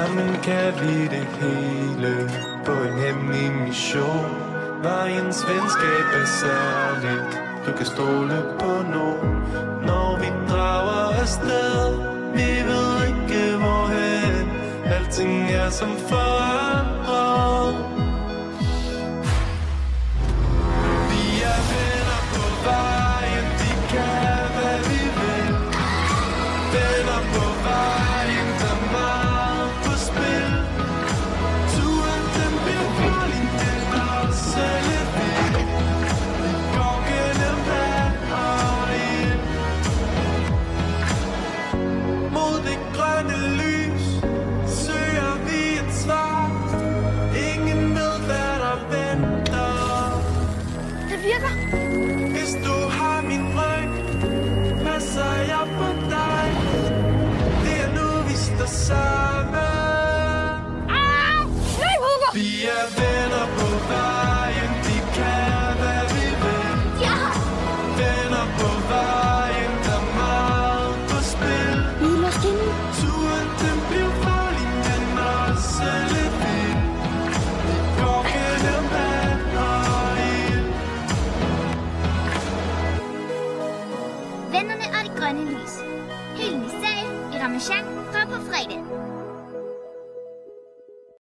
Sammen kan vi det hele på en hemmelig mission. Vejens venskab er særligt, du kan stole på nogen. Når vi drager afsted, vi ved ikke hvorhen. Alting er som forandret. Vi er venner på vejen, de kan hvad vi vil. Venner på vejen, der er meget på spil. Turen den bliver farlig, den er også lidt vild. Vi går gennem vand og ild. Mod det grønne lys søger vi et svar. Ingen ved hvad der venter. Det virker. Hvis du har min ryg, passer jeg på dig. Det er nu vi står sammen. Nej, Hugo! Vi er venner på vejen, de kan hvad vi vil. Ja! Venner på vejen, der er meget på spil. Vi er låst inde. Turen den bliver farlig, men også lidt vild. Vi går gennem vand og ild. Vennerne og det grønne lys. Helt ny serie i Ramasjang fra på fredag.